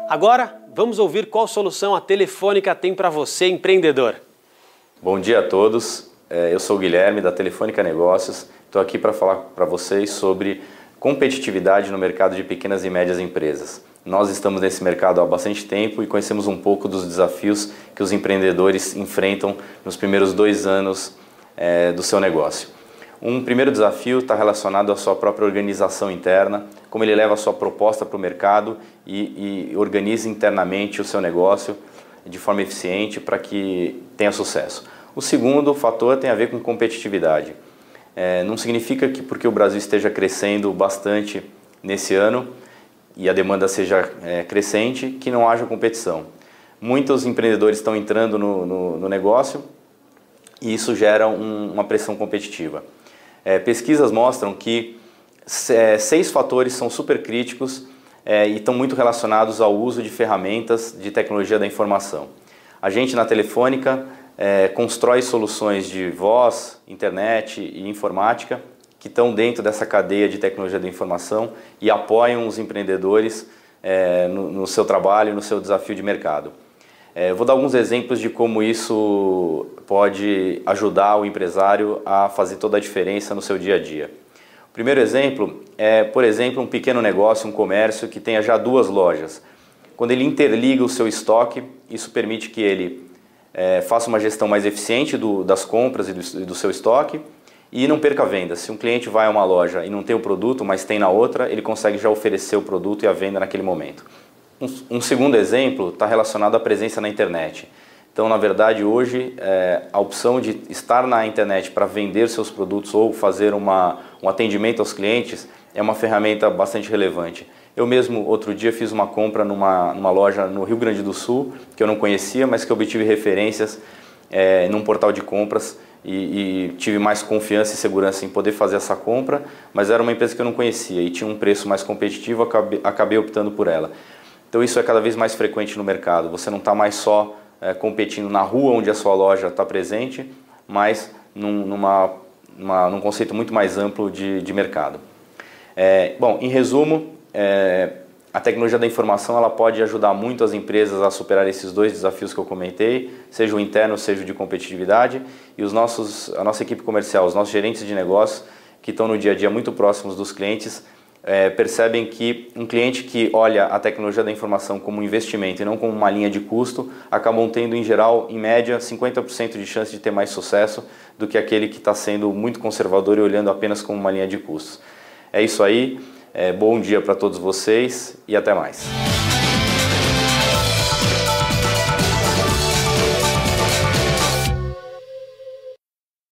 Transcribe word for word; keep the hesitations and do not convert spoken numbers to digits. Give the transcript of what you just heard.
Agora, vamos ouvir qual solução a Telefônica tem para você, empreendedor. Bom dia a todos, eu sou o Guilherme da Telefônica Negócios. Estou aqui para falar para vocês sobre competitividade no mercado de pequenas e médias empresas. Nós estamos nesse mercado há bastante tempo e conhecemos um pouco dos desafios que os empreendedores enfrentam nos primeiros dois anos é, do seu negócio. Um primeiro desafio está relacionado à sua própria organização interna, como ele leva a sua proposta para o mercado e, e organiza internamente o seu negócio de forma eficiente para que tenha sucesso. O segundo fator tem a ver com competitividade. É, não significa que porque o Brasil esteja crescendo bastante nesse ano e a demanda seja é, crescente, que não haja competição. Muitos empreendedores estão entrando no, no, no negócio e isso gera um, uma pressão competitiva. É, pesquisas mostram que é, seis fatores são super críticos é, e estão muito relacionados ao uso de ferramentas de tecnologia da informação. A gente na Telefônica é, constrói soluções de voz, internet e informática que estão dentro dessa cadeia de tecnologia da informação e apoiam os empreendedores é, no, no seu trabalho, no seu desafio de mercado. É, vou dar alguns exemplos de como isso pode ajudar o empresário a fazer toda a diferença no seu dia a dia. O primeiro exemplo é, por exemplo, um pequeno negócio, um comércio que tenha já duas lojas. Quando ele interliga o seu estoque, isso permite que ele é, faça uma gestão mais eficiente do, das compras e do, do seu estoque e não perca a venda. Se um cliente vai a uma loja e não tem o produto, mas tem na outra, ele consegue já oferecer o produto e a venda naquele momento. Um, um segundo exemplo está relacionado à presença na internet. Então, na verdade, hoje, é, a opção de estar na internet para vender seus produtos ou fazer uma, um atendimento aos clientes é uma ferramenta bastante relevante. Eu mesmo, outro dia, fiz uma compra numa, numa loja no Rio Grande do Sul, que eu não conhecia, mas que eu obtive referências é, num portal de compras e, e tive mais confiança e segurança em poder fazer essa compra, mas era uma empresa que eu não conhecia e tinha um preço mais competitivo, acabei, acabei optando por ela. Então isso é cada vez mais frequente no mercado. Você não está mais só é, competindo na rua onde a sua loja está presente, mas num, numa, uma, num conceito muito mais amplo de, de mercado. É, bom, em resumo, é, a tecnologia da informação ela pode ajudar muito as empresas a superar esses dois desafios que eu comentei, seja o interno, seja o de competitividade, e os nossos, a nossa equipe comercial, os nossos gerentes de negócios, que estão no dia a dia muito próximos dos clientes, É, percebem que um cliente que olha a tecnologia da informação como um investimento e não como uma linha de custo, acabam tendo, em geral, em média, cinquenta por cento de chance de ter mais sucesso do que aquele que está sendo muito conservador e olhando apenas como uma linha de custos. É isso aí, é, bom dia para todos vocês e até mais.